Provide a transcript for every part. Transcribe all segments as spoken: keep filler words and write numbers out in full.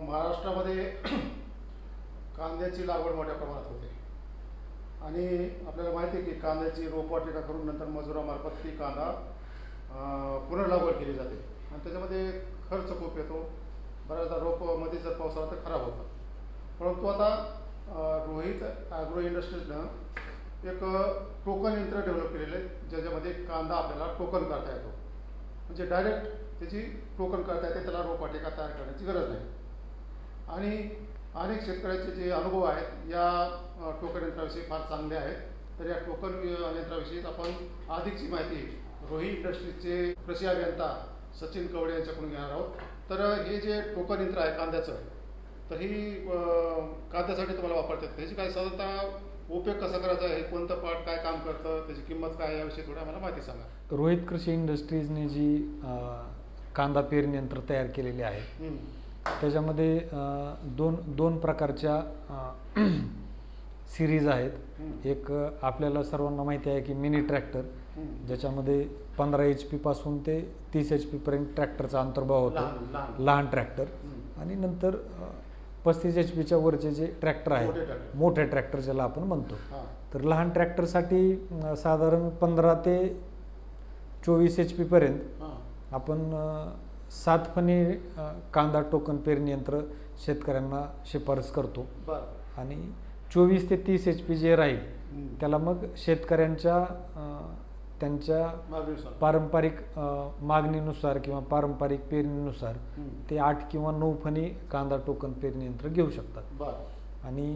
महाराष्ट्रामध्ये कांद्याची लागवड मोठ्या प्रमाणात होते आणि आपल्याला माहिती आहे की कांद्याची रोपवाटिका करून नंतर मजुरामार्फत ती कांदा पुनर्लागवड केली जाते आणि त्याच्यामध्ये खर्च खूप येतो. बऱ्याचदा रोपमध्ये जर पाऊस आला तर खराब होतं. परंतु आता रोहित ॲग्रो इंडस्ट्रीजनं एक टोकन यंत्र डेव्हलप केलेलं आहे ज्याच्यामध्ये कांदा आपल्याला टोकन करता येतो. म्हणजे डायरेक्ट त्याची टोकन करता येते, त्याला रोपवाटिका तयार करण्याची गरज नाही. आणि अनेक शेतकऱ्यांचे जे अनुभव आहेत या टोकन यंत्राविषयी फार चांगले आहेत. तर या टोकन यंत्राविषयी आपण अधिकची माहिती रोहित इंडस्ट्रीजचे कृषी अभियंता सचिन कवडे यांच्याकडून घेणार आहोत. तर हे जे टोकन यंत्र आहे कांद्याचं, तर ही कांद्यासाठी तुम्हाला वापरतात, त्याची काही साधारणतः उपयोग कसा करायचा आहे, कोणतं पार्ट काय काम करतं, त्याची किंमत काय, याविषयी थोडं आम्हाला माहिती सांगा. रोहित कृषी इंडस्ट्रीजने जी कांदा पेरणी यंत्र तयार केलेले आहे त्याच्यामध्ये दोन दोन प्रकारच्या सिरीज आहेत. एक आपल्याला सर्वांना माहिती आहे की मिनी ट्रॅक्टर, ज्याच्यामध्ये पंधरा एच पी पासून ते तीस एच पी पर्यंत ट्रॅक्टरचा अंतर्भाव होतो, लहान ट्रॅक्टर. आणि नंतर पस्तीस एच पीच्या वरचे जे ट्रॅक्टर आहेत, मोठे ट्रॅक्टर ज्याला आपण म्हणतो. तर लहान ट्रॅक्टरसाठी साधारण पंधरा ते चोवीस एच पी पर्यंत आपण सात फणी कांदा टोकन पेरणी यंत्र शेतकऱ्यांना शिफारस करतो. आणि चोवीस ते तीस एच पी जे राहील त्याला मग शेतकऱ्यांच्या त्यांच्या पारंपरिक मागणीनुसार किंवा पारंपरिक पेरणीनुसार ते आठ किंवा नऊ फणी कांदा टोकन पेरणी यंत्र घेऊ शकतात. आणि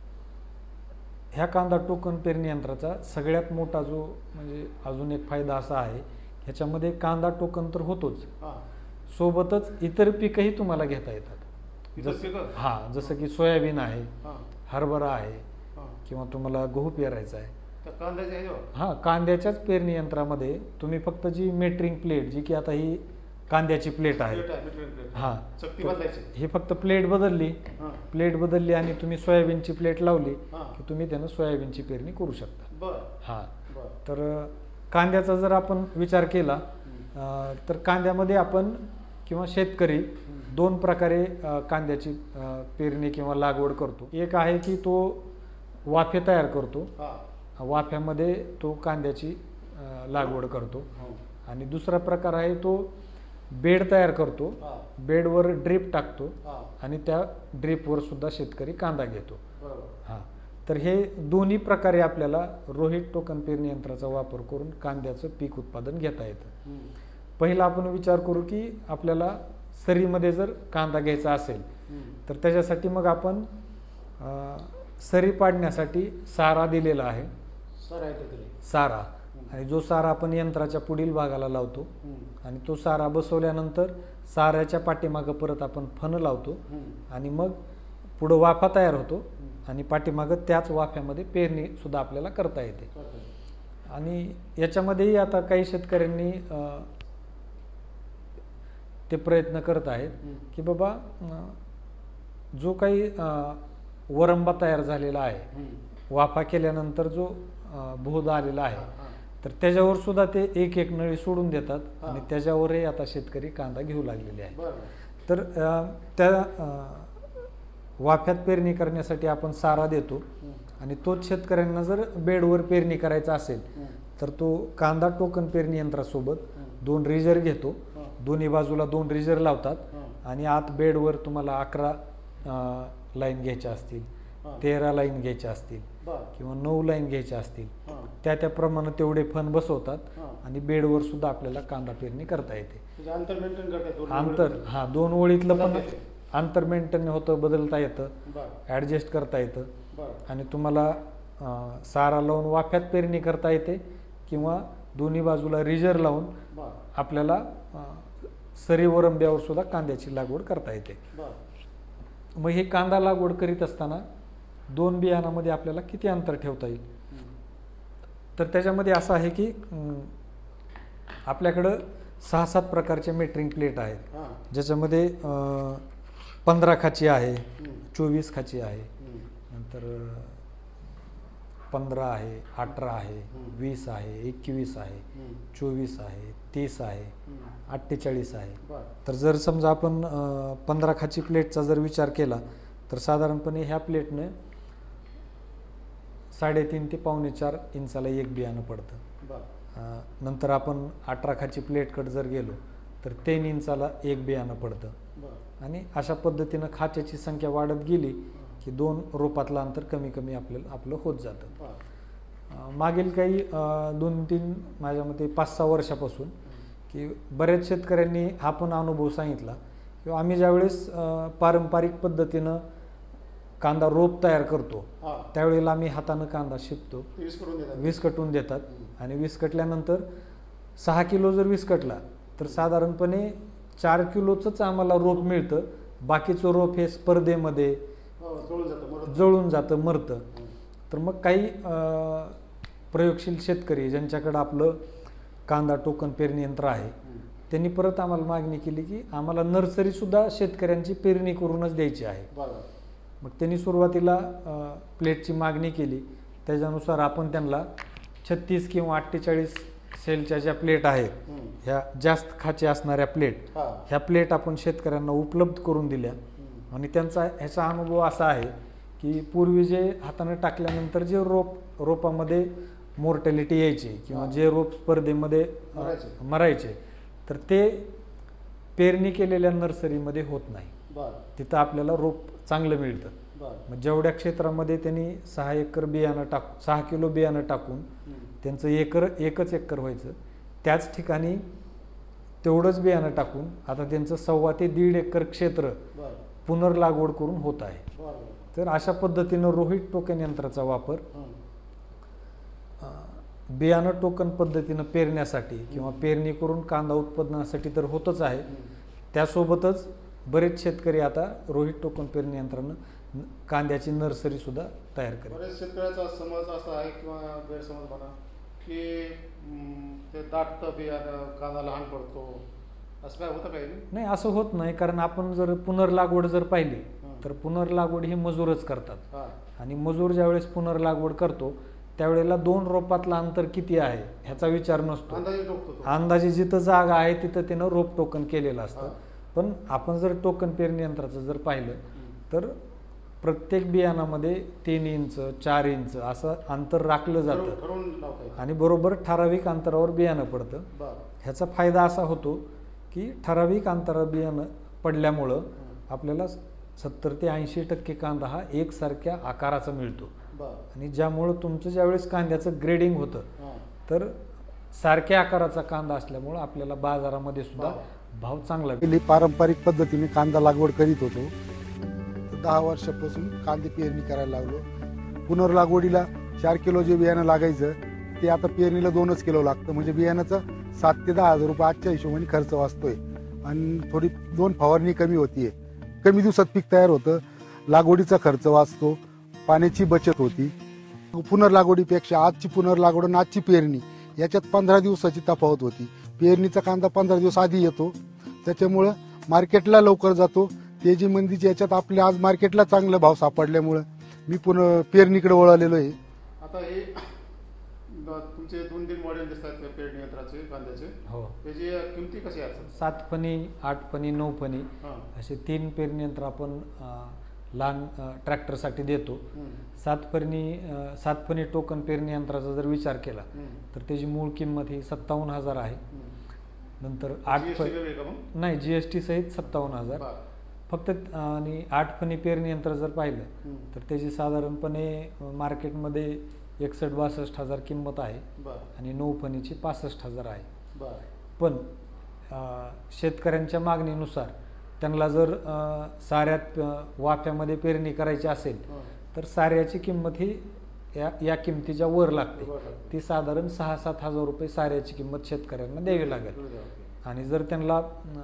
ह्या कांदा टोकन पेरणी यंत्राचा सगळ्यात मोठा जो म्हणजे अजून एक फायदा असा आहे, ह्याच्यामध्ये कांदा टोकन तर होतोच, सोबतच इतर पीकही तुम्हाला घेता येतात. जसं हां जसं की सोयाबीन आहे, हरभरा आहे, किंवा तुम्हाला गहू पेरायचा आहे. हां कांद्याच्याच पेरणी यंत्रामध्ये तुम्ही फक्त जी मेटरिंग प्लेट, जी की आता ही कांद्याची प्लेट आहे, हां हे फक्त प्लेट बदलली प्लेट बदलली आणि तुम्ही सोयाबीनची प्लेट लावली की तुम्ही त्यानं सोयाबीनची पेरणी करू शकता. हां तर कांद्याचा जर आपण विचार केला तर कांद्यामध्ये आपण किंवा शेतकरी दोन प्रकारे कांद्याची पेरणी किंवा लागवड करतो. एक आहे की तो वाफे तयार करतो, वाफ्यामध्ये तो कांद्याची लागवड करतो. आणि दुसरा प्रकार आहे तो बेड तयार करतो, बेडवर ड्रीप टाकतो आणि त्या ड्रीपवर सुद्धा शेतकरी कांदा घेतो. हां तर हे दोन्ही प्रकारे आपल्याला रोहित टोकन पेरणी यंत्राचा वापर करून कांद्याचं पीक उत्पादन घेता येतं. पहिला आपण विचार करू की आपल्याला सरीमध्ये जर कांदा घ्यायचा असेल तर त्याच्यासाठी मग आपण सरी पाडण्यासाठी सारा दिलेला आहे, सारा. आणि जो सारा आपण यंत्राच्या पुढील भागाला लावतो आणि तो सारा बसवल्यानंतर साऱ्याच्या पाठीमागं परत आपण फन लावतो आणि मग पुढं वाफा तयार होतो आणि पाठीमागं त्याच वाफ्यामध्ये पेरणी सुद्धा आपल्याला करता येते. आणि याच्यामध्येही आता काही शेतकऱ्यांनी ते प्रयत्न करत आहेत की बाबा जो काही वरंबा तयार झालेला आहे, वाफा केल्यानंतर जो भोद आलेला आहे, तर त्याच्यावर सुद्धा ते एक एक नळी सोडून देतात आणि त्याच्यावरही आता शेतकरी कांदा घेऊ लागलेले आहे. तर त्या वाफ्यात पेरणी करण्यासाठी आपण सारा देतो आणि तोच शेतकऱ्यांना जर बेडवर पेरणी करायचा असेल तर तो कांदा टोकन पेरणी यंत्रासोबत दोन रिजर घेतो, दोन्ही बाजूला दोन रिजर लावतात आणि आत बेडवर तुम्हाला अकरा लाईन घ्यायच्या असतील, तेरा लाईन घ्यायच्या असतील किंवा नऊ लाईन घ्यायच्या असतील, त्या त्याप्रमाणे तेवढे फन बसवतात आणि बेडवर सुद्धा आपल्याला कांदा पेरणी करता येते. अंतर हा दोन ओळीतलं पण अंतर मेंटेन होतं, बदलता येतं, ॲडजस्ट करता येतं. आणि तुम्हाला सारा लावून वाफ्यात पेरणी करता येते किंवा दोन्ही बाजूला रिजर लावून आपल्याला सरी वरंब्यावर सुद्धा कांद्याची लागवड करता येते. मग हे कांदा लागवड करीत असताना दोन बियाणामध्ये आपल्याला किती अंतर ठेवता येईल, तर त्याच्यामध्ये असं आहे की आपल्याकडं सहा सात प्रकारचे मेटरिंग प्लेट आहेत, ज्याच्यामध्ये पंधरा खाची आहे, चोवीस खाची आहे, नंतर पंधरा आहे, अठरा आहे, वीस आहे, एकवीस आहे, चोवीस आहे, तीस आहे, अठ्ठेचाळीस आहे. तर जर समजा आपण पंधरा खाची प्लेटचा जर विचार केला तर साधारणपणे ह्या प्लेटनं साडेतीन ते पावणे चार इंचाला एक बियाणं पडतं. नंतर आपण अठरा खाची प्लेटकडे जर गेलो तर तीन इंचाला एक बियाणं पडतं. आणि अशा पद्धतीनं खाच्याची संख्या वाढत गेली की दोन रोपातलं अंतर कमी कमी आपल्याला आपलं होत जातं. मागील काही दोन तीन माझ्या मते पाच सहा वर्षापासून की बऱ्याच शेतकऱ्यांनी हा पण अनुभव सांगितला किंवा आम्ही ज्यावेळेस पारंपरिक पद्धतीनं कांदा रोप तयार करतो त्यावेळेला आम्ही हातानं कांदा शिपतो, विस्कटून देतात आणि विस्कटल्यानंतर सहा किलो जर विस्कटला तर साधारणपणे चार किलोचंच आम्हाला रोप मिळतं. बाकीचं रोप हे स्पर्धेमध्ये जळून जातं, मरतं. तर मग काही प्रयोगशील शेतकरी ज्यांच्याकडं आपलं कांदा टोकन पेरणी यंत्र आहे त्यांनी परत आम्हाला मागणी केली की आम्हाला नर्सरीसुद्धा शेतकऱ्यांची पेरणी करूनच द्यायची आहे. मग त्यांनी सुरुवातीला प्लेटची मागणी केली. त्याच्यानुसार आपण त्यांना छत्तीस किंवा अठ्ठेचाळीस सेलच्या ज्या प्लेट आहेत ह्या जास्त खाचे असणाऱ्या प्लेट ह्या प्लेट आपण शेतकऱ्यांना उपलब्ध करून दिल्या. आणि त्यांचा ह्याचा अनुभव असा आहे की पूर्वी जे हाताने टाकल्यानंतर जे रोप रोपामध्ये मोर्टॅलिटी यायची किंवा जे रोप स्पर्धेमध्ये मरायचे तर ते पेरणी केलेल्या नर्सरीमध्ये होत नाही. तिथं आपल्याला रोप चांगलं मिळतं. मग जेवढ्या क्षेत्रामध्ये त्यांनी सहा एकर बियाणं टाक सहा किलो बियाणं टाकून त्यांचं एकर एकच एकर व्हायचं त्याच ठिकाणी तेवढंच बियाणं टाकून आता त्यांचं सव्वा ते दीड एकर क्षेत्र पुनर्लागवड करून होत आहे. तर अशा पद्धतीनं रोहित टोकन यंत्राचा वापर बियाणं टोकन पद्धतीनं पेरण्यासाठी किंवा पेरणी करून कांदा उत्पादनासाठी तर होतच आहे. त्यासोबतच बरेच शेतकरी आता रोहित टोकन पेरणी यंत्रानं कांद्याची नर्सरी सुद्धा तयार करतात. बरेच शेतकऱ्याचा समज असा आहे किंवा गैरसमज म्हणा की ते दाटतं बियाणं कांदा लहान पडतो असं काय होतं काही नाही. असं होत नाही कारण आपण जर पुनर्लागवड जर पाहिली तर पुनर्लागवड ही मजूरच करतात आणि मजूर ज्यावेळेस पुनर्लागवड करतो त्यावेळेला दोन रोपातलं अंतर किती आहे ह्याचा विचार नसतो. अंदाजे जिथं जागा आहे तिथं त्यानं रोप टोकन केलेलं असतं. पण आपण जर टोकन पेरणी यंत्राचं जर पाहिलं तर प्रत्येक बियाणामध्ये तीन इंच चार इंच असं अंतर राखलं जातं आणि बरोबर ठराविक अंतरावर बियाणं पडतं. ह्याचा फायदा असा होतो की ठराविक अंतरावर बियाणं पडल्यामुळं आपल्याला सत्तर ते ऐंशी टक्के कांदा हा एकसारख्या आकाराचा मिळतो आणि ज्यामुळं तुमचं ज्यावेळेस कांद्याचं ग्रेडिंग होतं तर सारख्या आकाराचा कांदा असल्यामुळं आपल्याला बाजारामध्ये सुद्धा भाव चांगला. पहिली पारंपरिक पद्धतीने कांदा लागवड करीत होतो. दहा वर्षापासून कांदे पेरणी करायला लागलो. पुनर्लागवडीला चार किलो जे बियाणं लागायचं ते आता पेरणीला दोनच किलो लागतं. म्हणजे बियाण्याचा सात ते दहा हजार रुपये आजच्या हिशोबाने खर्च वाचतोय आणि थोडी दोन फवारणी कमी होतीये. कमी दिवसात पीक तयार होतं. लागवडीचा खर्च वाचतो, पाण्याची बचत होती. पुनर्लागवडीपेक्षा आजची पुनर्लागवड आणि आजची पेरणी याच्यात पंधरा दिवसाची तफावत होती. पेरणीचा कांदा पंधरा दिवस आधी येतो त्याच्यामुळं मार्केटला लवकर जातो. तेजी मंदीच्या याच्यात आपल्या आज मार्केटला चांगला भाव सापडल्यामुळं मी पुन्हा पेरणीकडे वळालेलो आहे. आता हे तुमचे दोन तीन मॉडेल दिसतात पेरणी यंत्राचे कांद्याचे. हो. त्याची किमती कशी असतात? सात फणी, आठ फणी, नऊ फणी असे तीन पेरणी यंत्र आपण लहान ट्रॅक्टरसाठी देतो. सात फणी सात फणी टोकन पेरणी यंत्राचा जर विचार केला तर त्याची मूळ किंमत ही सत्तावन्न हजार आहे. नंतर आठ फणी नाही जीएसटी सहित सत्तावन्न हजार फक्त. आणि आठ फणी पेरणी यंत्र जर पाहिलं तर त्याची साधारणपणे मार्केटमध्ये एकसष्ट बासष्ट हजार किंमत आहे आणि नऊ फणीची पासष्ट हजार आहे. पण शेतकऱ्यांच्या मागणीनुसार त्यांना जर साऱ्यात वाफ्यामध्ये पेरणी करायची असेल तर साऱ्याची किंमत ही या या किमतीच्या वर लागते. ती साधारण सहा सात हजार रुपये साऱ्याची किंमत शेतकऱ्यांना द्यावी लागेल. आणि जर त्यांना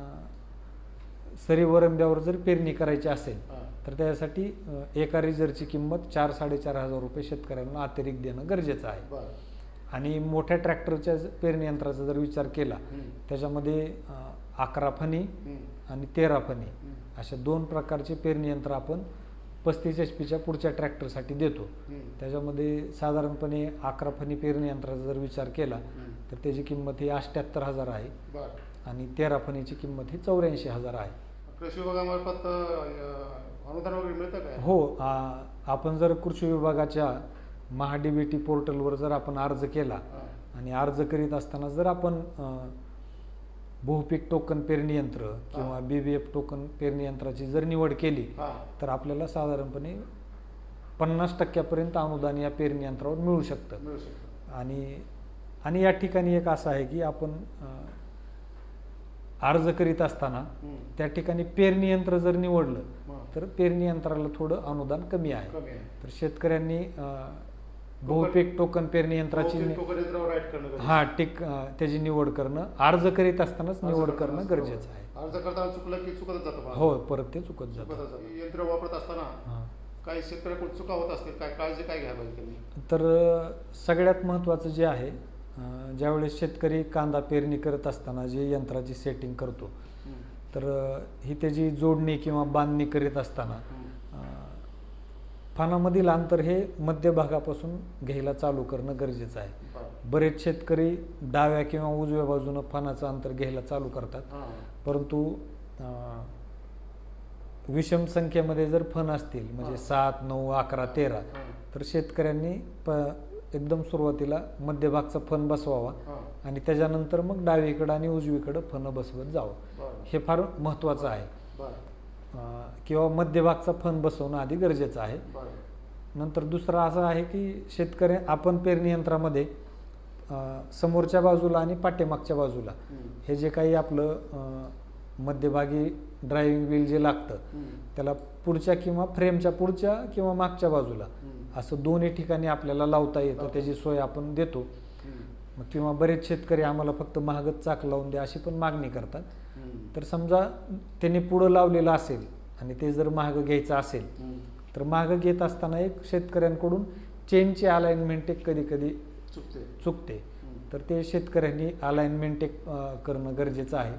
सरी वरंब्यावर जर पेरणी करायची असेल तर त्यासाठी एका रिजरची किंमत चार साडेचार हजार रुपये शेतकऱ्यांना अतिरिक्त देणं गरजेचं आहे. आणि मोठ्या ट्रॅक्टरच्या पेरणी यंत्राचा जर विचार केला त्याच्यामध्ये अकरा फणी आणि तेरा फणी अशा दोन प्रकारचे पेरणी यंत्र आपण पस्तीस एच पीच्या पुढच्या ट्रॅक्टरसाठी देतो. हम्म. त्याच्यामध्ये साधारणपणे अकरा फणी पेरणी यंत्राचा जर विचार केला हम्म. तर त्याची किंमत ही अठ्ठ्याहत्तर हजार आहे बरं. आणि तेरा फणीची किंमत ही चौऱ्याऐंशी हजार आहे. कृषी विभागामार्फत अं, अनुदान वगैरे मिळतं काय? हो, आ, आपण जर कृषी विभागाच्या महा डी बी टी पोर्टलवर जर आपण अर्ज केला हां. आणि अर्ज करीत असताना जर आपण अं, बहुपीक टोकन पेरणी यंत्र किंवा बी बी एफ टोकन पेरणी यंत्राची जर निवड केली हां. तर आपल्याला साधारणपणे पन्नास टक्क्यापर्यंत अनुदान या पेरणी यंत्रावर मिळू शकतं. मिळू शकतं. आणि आणि या ठिकाणी एक असं आहे की आपण अं, अर्ज करीत असताना हम्म. त्या ठिकाणी पेरणी यंत्र जर निवडलं हां. तर पेरणी यंत्राला थोडं अनुदान कमी आहे. कमी आहे. तर शेतकऱ्यांनी अं, बहुपीक टोकन पेरणी यंत्राची बहुतेक टोकन यंत्रावर राईट करणं गरजेचं हा टिक अं, त्याची निवड करणं अर्ज करीत असतानाच आहे. निवड अर्ज करणं करताना गरजेचं आहे. अर्ज करताना चुकलं की चुकतच जातं बा. हो, परत ते चुकत जातं. चुकतच जातं. ही यंत्र वापरत असताना हां. काही शेतकऱ्याकडून चुका होत असतील, काय काळजी काय घ्यायला पाहिजे त्यांनी? तर अं, सगळ्यात महत्त्वाचं जे आहे अं, ज्यावेळेस शेतकरी कांदा पेरणी करत असताना जे यंत्राची सेटिंग करतो हम्म. तर अं, ही त्याची जोडणी किंवा बांधणी करीत असताना हम्म. अं, फणामधील अंतर हे मध्यभागापासून घ्यायला चालू करणं गरजेचं आहे. बरं. बरेच शेतकरी डाव्या किंवा उजव्या बाजूनं फणाचं अंतर घ्यायला चालू करतात, हां. परंतु अं, विषम संख्येमध्ये जर फण असतील म्हणजे हां. सात नऊ अकरा तेरा हां. तर शेतकऱ्यांनी प एकदम सुरुवातीला मध्यभागचा फण बसवावा हां. आणि त्याच्यानंतर मग डावीकडं आणि उजवीकडं फणं बसवत जावं. बरं. हे फार महत्त्वाचं आहे. बरं. अं, किंवा मध्यभागचा फण बसवणं आधी गरजेचं आहे. बरं. नंतर दुसरं असं आहे की शेतकरी आपण पेरणी यंत्रामध्ये अं, समोरच्या बाजूला आणि पाठीमागच्या बाजूला हम्म. हे जे काही आपलं अं, मध्यभागी ड्रायव्हिंग व्हील जे लागतं हम्म. त्याला पुढच्या किंवा फ्रेमच्या पुढच्या किंवा मागच्या बाजूला हम्म. असं दोन्ही ठिकाणी आपल्याला लावता येतं. लावता. त्याची सोय आपण देतो. हम्म. मग किंवा बरेच शेतकरी आम्हाला फक्त महागच चाक लावून द्या अशी पण मागणी करतात. हम्म. तर समजा त्यांनी पुढं लावलेलं असेल आणि ते जर महाग घ्यायचं असेल हम्म. तर महाग घेत असताना एक शेतकऱ्यांकडून चेनची अलाइनमेंट एक कधी कधी चुकते. चुकते. हम्म. तर ते शेतकऱ्यांनी अलाइनमेंट एक अं, करणं गरजेचं आहे.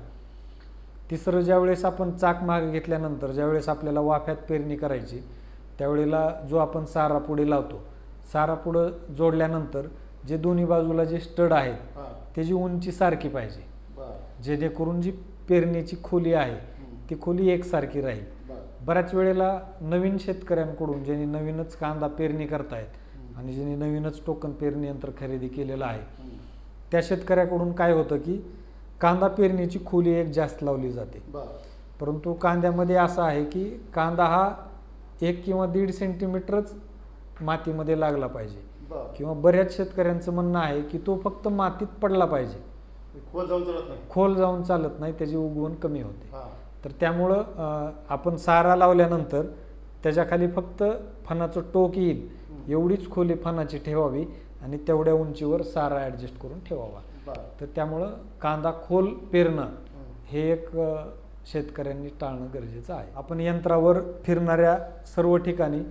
तिसरं, ज्यावेळेस आपण चाक मागे घेतल्यानंतर ज्यावेळेस आपल्याला वाफ्यात पेरणी करायची त्यावेळेला जो आपण सारा पुढे लावतो, सारा पुढं जोडल्यानंतर जे दोन्ही बाजूला जे स्टड आहेत हां. त्याची उंची सारखी पाहिजे, बरं. जेणेकरून जी पेरणीची खोली आहे हम्म. ती खोली एकसारखी राहील. बरं. बऱ्याच वेळेला नवीन शेतकऱ्यांकडून ज्यांनी नवीनच कांदा पेरणी करतायत हम्म. आणि ज्यांनी नवीनच टोकन पेरणी यंत्र खरेदी केलेलं आहे हम्म. त्या शेतकऱ्याकडून काय होतं की कांदा पेरणीची खोली एक जास्त लावली जाते, बरं. परंतु कांद्यामध्ये असं आहे की कांदा हा एक किंवा दीड सेंटीमीटरच मातीमध्ये लागला पाहिजे बरं. किंवा बऱ्याच शेतकऱ्यांचं म्हणणं आहे की तो फक्त मातीत पडला पाहिजे, खोल जाऊन चालत नाही. खोल जाऊन चालत नाही, त्याची उगवण कमी होते. हां. तर त्यामुळं अं, आपण सारा लावल्यानंतर त्याच्याखाली फक्त फणाचं टोक येईल हम्म. एवढीच खोली फणाची ठेवावी आणि तेवढ्या उंचीवर सारा ॲडजस्ट करून ठेवावा. बरं. तर त्यामुळं कांदा खोल पेरणं हम्म. हे एक अं, शेतकऱ्यांनी टाळणं गरजेचं आहे. आपण यंत्रावर फिरणाऱ्या सर्व ठिकाणी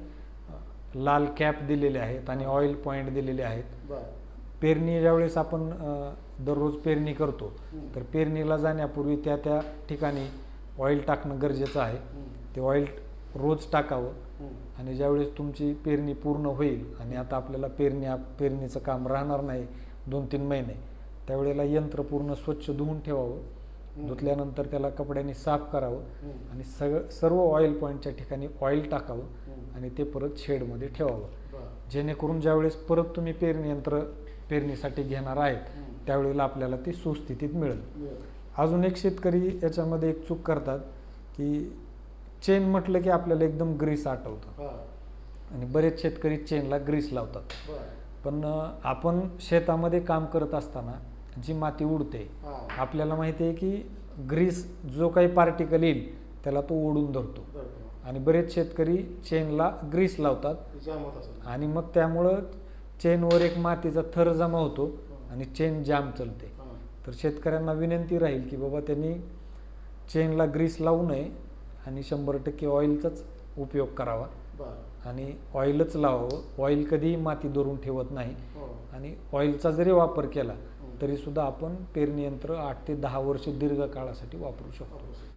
अं, लाल कॅप दिलेले आहेत आणि ऑइल पॉईंट दिलेले आहेत. बरं. पेरणी ज्यावेळेस आपण अं, दररोज पेरणी करतो हम्म. तर पेरणीला जाण्यापूर्वी त्या त्या ठिकाणी ऑइल टाकणं गरजेचं आहे. हम्म. ते ऑइल रोज टाकावं हम्म. आणि ज्यावेळेस तुमची पेरणी पूर्ण होईल आणि आता आपल्याला पेरणी पेरणीचं काम राहणार नाही दोन तीन महिने, त्यावेळेला यंत्र पूर्ण स्वच्छ धुवून ठेवावं. हम्म. धुतल्यानंतर त्याला कपड्याने साफ करावं हम्म. आणि सगळं सर्व ऑइल पॉईंटच्या ठिकाणी ऑइल टाकावं हम्म. आणि ते परत शेडमध्ये ठेवावं, बरं. जेणेकरून ज्यावेळेस परत तुम्ही पेरणी यंत्र पेरणीसाठी घेणार आहेत हम्म. त्यावेळेला आपल्याला ती सुस्थितीत मिळेल. बरं. अजून एक शेतकरी याच्यामध्ये एक चूक करतात की चेन म्हटलं की आपल्याला एकदम ग्रीस आठवतं हां. आणि बरेच शेतकरी चेनला ग्रीस लावतात. बरं. पण अं, आपण शेतामध्ये काम करत असताना जी माती उडते हां. आपल्याला माहिती आहे की ग्रीस जो काही पार्टिकल येईल त्याला तो ओढून धरतो बरं. आणि बरेच शेतकरी चेनला ग्रीस लावतात जाम होत असेल. आणि मग त्यामुळं चेनवर एक मातीचा थर जमा होतो आणि चेन जाम चालते. हां. तर शेतकऱ्यांना विनंती राहील की बाबा त्यांनी चेनला ग्रीस लावू नये आणि शंभर टक्के ऑइलचाच उपयोग करावा बरं. आणि ऑइलच लावावं. ऑइल कधीही माती धरून ठेवत नाही हो. आणि ऑइलचा जरी वापर केला हम्म. तरी सुद्धा आपण पेरणी यंत्र आठ ते दहा वर्ष दीर्घ काळासाठी वापरू शकतो.